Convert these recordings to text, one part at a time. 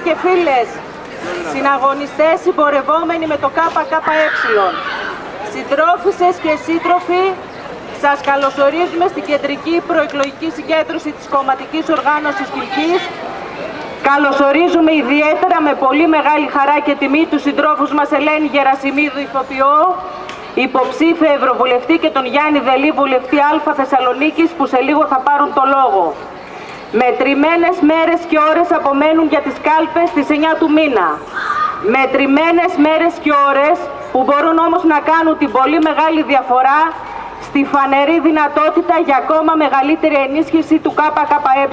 και φίλες, συναγωνιστές συμπορευόμενοι με το ΚΚΕ, συντρόφισσες και σύντροφοι, σας καλωσορίζουμε στην κεντρική προεκλογική συγκέντρωση της κομματικής οργάνωσης Κιλκής. Καλωσορίζουμε ιδιαίτερα με πολύ μεγάλη χαρά και τιμή τους συντρόφους μας Ελένη Γερασιμίδου, ηθοποιό, υποψήφια Ευρωβουλευτή, και τον Γιάννη Δελή, βουλευτή Α Θεσσαλονίκης, που σε λίγο θα πάρουν το λόγο. Μετρημένες μέρες και ώρες απομένουν για τις κάλπες στις 9 του μήνα. Μετρημένες μέρες και ώρες που μπορούν όμως να κάνουν την πολύ μεγάλη διαφορά στη φανερή δυνατότητα για ακόμα μεγαλύτερη ενίσχυση του ΚΚΕ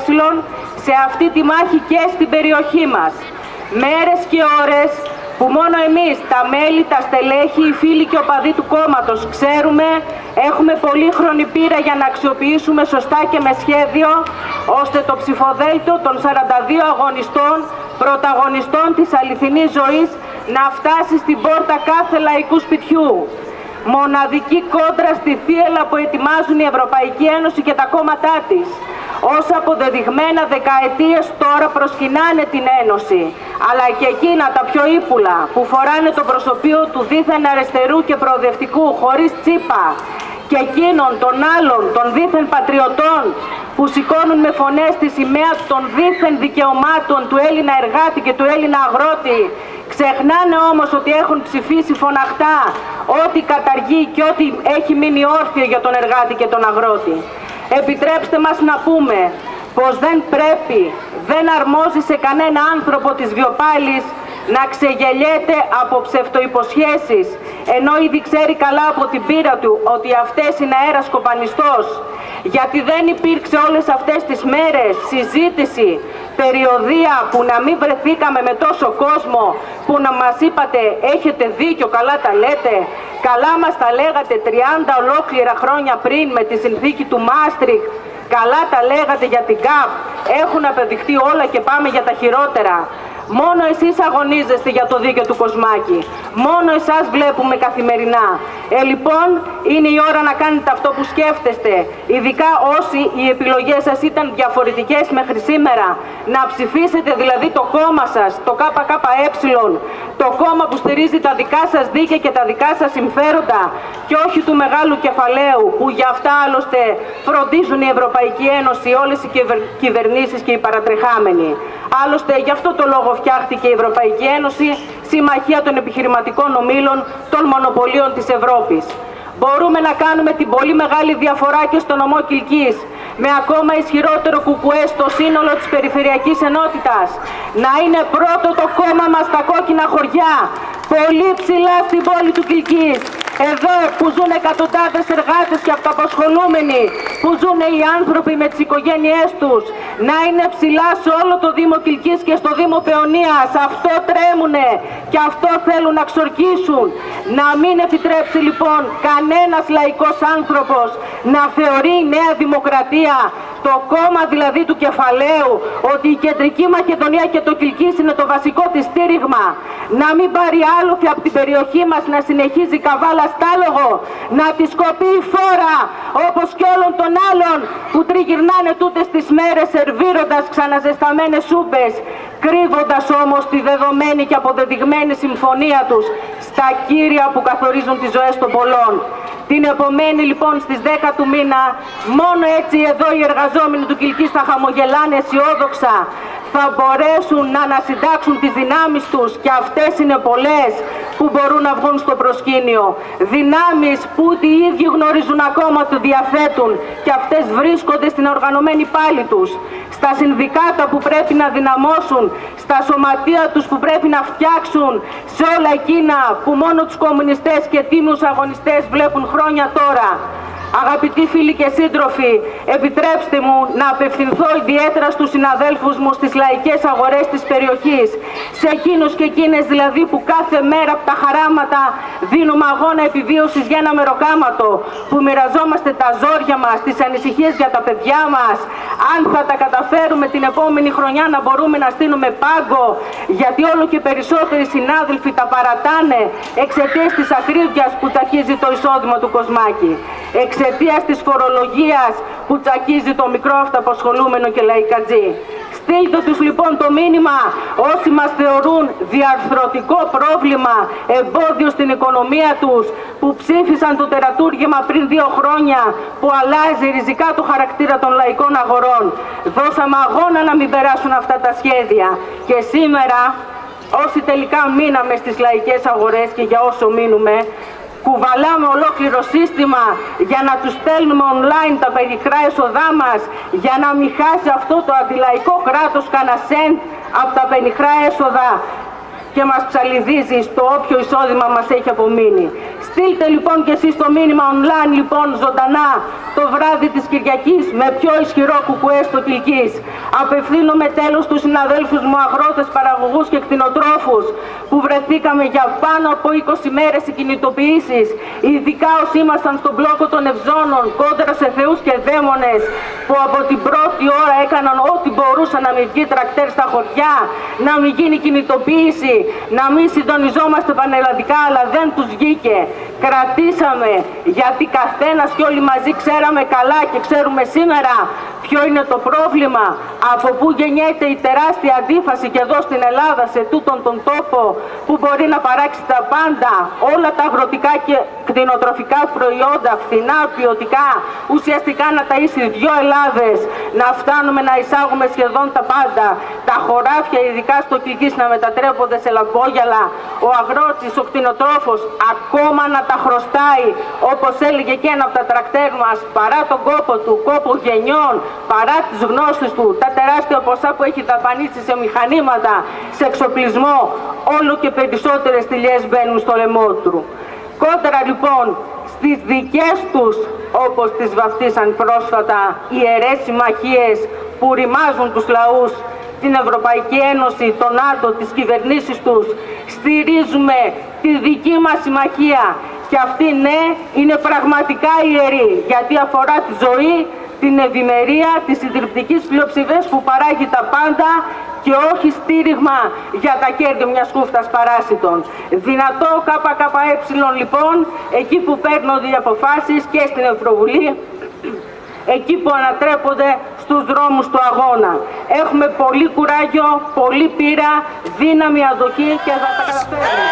σε αυτή τη μάχη και στην περιοχή μας. Μέρες και ώρες που μόνο εμείς, τα μέλη, τα στελέχη, οι φίλοι και οπαδοί του κόμματος ξέρουμε, έχουμε πολύχρονη πείρα για να αξιοποιήσουμε σωστά και με σχέδιο, ώστε το ψηφοδέλτιο των 42 αγωνιστών, πρωταγωνιστών της αληθινής ζωής, να φτάσει στην πόρτα κάθε λαϊκού σπιτιού. Μοναδική κόντρα στη θύελλα που ετοιμάζουν η Ευρωπαϊκή Ένωση και τα κόμματά της. Όσα αποδεδειγμένα δεκαετίες τώρα προσκυνάνε την Ένωση, αλλά και εκείνα τα πιο ύπουλα που φοράνε το προσωπείο του δίθεν αριστερού και προοδευτικού χωρίς τσίπα, και εκείνων των άλλων των δίθεν πατριωτών που σηκώνουν με φωνές τη σημαία των δίθεν δικαιωμάτων του Έλληνα εργάτη και του Έλληνα αγρότη, ξεχνάνε όμως ότι έχουν ψηφίσει φωναχτά ό,τι καταργεί και ό,τι έχει μείνει όρθιο για τον εργάτη και τον αγρότη. Επιτρέψτε μας να πούμε πως δεν πρέπει, δεν αρμόζει σε κανένα άνθρωπο της βιοπάλης να ξεγελιέται από ψευτοϋποσχέσεις, ενώ ήδη ξέρει καλά από την πείρα του ότι αυτές είναι αέρας κοπανιστός, γιατί δεν υπήρξε όλες αυτές τις μέρες συζήτηση, περιοδία που να μην βρεθήκαμε με τόσο κόσμο, που να μας είπατε έχετε δίκιο, καλά τα λέτε, καλά μας τα λέγατε 30 ολόκληρα χρόνια πριν με τη συνθήκη του Μάστριχτ, καλά τα λέγατε για την ΚΑΠ, έχουν αποδειχτεί όλα και πάμε για τα χειρότερα. Μόνο εσείς αγωνίζεστε για το δίκαιο του Κοσμάκη. Μόνο εσάς βλέπουμε καθημερινά. Λοιπόν, είναι η ώρα να κάνετε αυτό που σκέφτεστε. Ειδικά όσοι οι επιλογές σας ήταν διαφορετικές μέχρι σήμερα. Να ψηφίσετε δηλαδή το κόμμα σας, το ΚΚΕ, το κόμμα που στηρίζει τα δικά σας δίκαια και τα δικά σας συμφέροντα, και όχι του μεγάλου κεφαλαίου, που για αυτά άλλωστε φροντίζουν η Ευρωπαϊκή Ένωση, όλες οι κυβερνήσεις και οι παρατρεχάμενοι. Άλλωστε, γι' αυτό το λόγο φτιάχτηκε η Ευρωπαϊκή Ένωση, συμμαχία των επιχειρηματικών ομίλων των μονοπωλίων της Ευρώπης. Μπορούμε να κάνουμε την πολύ μεγάλη διαφορά και στο νομό Κιλκής, με ακόμα ισχυρότερο κουκουέ στο σύνολο της Περιφερειακής Ενότητας. Να είναι πρώτο το κόμμα μας στα κόκκινα χωριά, πολύ ψηλά στην πόλη του Κιλκής. Εδώ που ζουν εκατοντάδες εργάτες και αυτοαπασχολούμενοι, που ζουν οι άνθρωποι με τις οικογένειές τους, να είναι ψηλά σε όλο το Δήμο Κιλκής και στο Δήμο Παιωνίας. Αυτό τρέμουνε και αυτό θέλουν να ξορκίσουν. Να μην επιτρέψει λοιπόν κανένας λαϊκός άνθρωπος να θεωρεί η Νέα Δημοκρατία, το κόμμα δηλαδή του κεφαλαίου, ότι η Κεντρική Μακεδονία και το Κιλκής είναι το βασικό της στήριγμα. Να μην πάρει άλοθη από την περιοχή μας να συνεχίζει καβάλα στάλογο, να τη σκοπεί η φόρα όπως και όλων των άλλων που τριγυρνάνε τούτες τις μέρες σερβίροντας ξαναζεσταμένες σούπες, κρύβοντας όμως τη δεδομένη και αποδεδειγμένη συμφωνία τους στα κύρια που καθορίζουν τις ζωές των πολλών. Την επομένη λοιπόν στις 10 του μήνα, μόνο έτσι εδώ οι εργαζόμενοι του Κιλκής θα χαμογελάνε αισιόδοξα, θα μπορέσουν να ανασυντάξουν τις δυνάμεις τους, και αυτές είναι πολλές που μπορούν να βγουν στο προσκήνιο. Δυνάμεις που ούτε οι ίδιοι γνωρίζουν ακόμα ότι διαθέτουν, και αυτές βρίσκονται στην οργανωμένη πάλη τους, στα συνδικάτα που πρέπει να δυναμώσουν, στα σωματεία τους που πρέπει να φτιάξουν, σε όλα εκείνα που μόνο τους κομμουνιστές και τίμιους αγωνιστές βλέπουν χρόνια τώρα. Αγαπητοί φίλοι και σύντροφοι, επιτρέψτε μου να απευθυνθώ ιδιαίτερα στους συναδέλφους μου στις λαϊκές αγορές της περιοχής, σε εκείνους και εκείνες δηλαδή που κάθε μέρα από τα χαράματα δίνουμε αγώνα επιβίωσης για ένα μεροκάματο, που μοιραζόμαστε τα ζόρια μας, τις ανησυχίες για τα παιδιά μας, αν θα τα καταφέρουμε την επόμενη χρονιά να μπορούμε να στείλουμε πάγκο, γιατί όλο και περισσότεροι συνάδελφοι τα παρατάνε εξαιτίας της ακρίβειας που τσακίζει το εισόδημα του Κοσμάκη, εξαιτίας της φορολογίας που τσακίζει το μικρό αυτοαπασχολούμενο και λαϊκατζή. Στείλτε τους λοιπόν το μήνυμα όσοι μας θεωρούν διαρθρωτικό πρόβλημα, εμπόδιο στην οικονομία τους, που ψήφισαν το τερατούργημα πριν 2 χρόνια που αλλάζει ριζικά το χαρακτήρα των λαϊκών αγορών. Δώσαμε αγώνα να μην περάσουν αυτά τα σχέδια και σήμερα όσοι τελικά μείναμε στις λαϊκές αγορές και για όσο μείνουμε, κουβαλάμε ολόκληρο σύστημα για να τους στέλνουμε online τα περιχρά έσοδά μας, για να μην χάσει αυτό το αντιλαϊκό κράτος κανένα σεντ από τα περιχρά έσοδα και μας ψαλιδίζει στο όποιο εισόδημα μας έχει απομείνει. Στείλτε λοιπόν και εσείς το μήνυμα online λοιπόν ζωντανά το βράδυ της Κυριακής με πιο ισχυρό κουκουέ στο Κιλκής. Απευθύνομαι τέλος στους συναδέλφους μου αγρότες, παραγωγούς και κτηνοτρόφους που βρεθήκαμε για πάνω από 20 μέρες οι κινητοποιήσεις, ειδικά όσοι ήμασταν στον μπλόκο των Ευζώνων κόντρα σε θεούς και δαίμονες που από την πρώτη ώρα έκαναν ό,τι μπορούσαν να μην βγει τρακτέρ στα χωριά, να μην γίνει κινητοποίηση, να μην συντονιζόμαστε πανελλαδικά, αλλά δεν τους βγήκε. Κρατήσαμε γιατί καθένας και όλοι μαζί ξέραμε καλά και ξέρουμε σήμερα ποιο είναι το πρόβλημα, από πού γεννιέται η τεράστια αντίφαση και εδώ στην Ελλάδα, σε τούτον τον τόπο που μπορεί να παράξει τα πάντα, όλα τα αγροτικά και κτηνοτροφικά προϊόντα, φθηνά, ποιοτικά, ουσιαστικά να ταΐσει 2 Ελλάδες, να φτάνουμε να εισάγουμε σχεδόν τα πάντα, τα χωράφια ειδικά στο Κιλκής να μετατρέπονται σε λαμπόγιαλα, ο αγρότης, ο κτηνοτρόφος ακόμα να τα χρωστάει, όπως έλεγε και ένα από τα τρακτέρ μας, παρά τον κόπο του, κόπο γενιών, παρά τις γνώσεις του, τα τεράστια ποσά που έχει δαπανίσει σε μηχανήματα, σε εξοπλισμό, όλο και περισσότερες θηλιές μπαίνουν στο λαιμό του. Κόντρα λοιπόν στις δικές τους, όπως τις βαφτίσαν πρόσφατα, ιερές συμμαχίες που ρημάζουν τους λαούς, την Ευρωπαϊκή Ένωση, τον ΝΑΤΟ, τις κυβερνήσεις τους, στηρίζουμε τη δική μας συμμαχία και αυτή ναι είναι πραγματικά ιερή, γιατί αφορά τη ζωή, την ευημερία της συντριπτικής πλειοψηφίας που παράγει τα πάντα και όχι στήριγμα για τα κέρδη μιας χούφτας παράσιτων. Δυνατό ΚΚΕ λοιπόν, εκεί που παίρνονται οι αποφάσεις και στην Ευρωβουλή, εκεί που ανατρέπονται στους δρόμους του αγώνα. Έχουμε πολύ κουράγιο, πολύ πείρα, δύναμη, αντοχή και θα τα καταφέρουμε.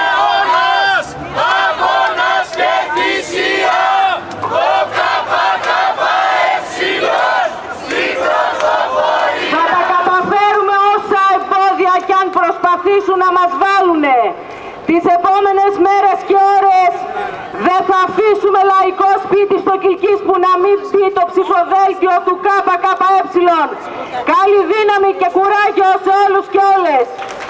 Αγώνας και θυσία, ο θα τα καταφέρουμε όσα εμπόδια κι αν προσπαθήσουν να μας βάλουνε. Τις επόμενες μέρες και ώρες δεν θα αφήσουμε λαϊκό σπίτι στο Κιλκής που να μην μπει το ψηφοδέλτιο του ΚΚΕ. Καλή δύναμη και κουράγιο σε όλους και όλες.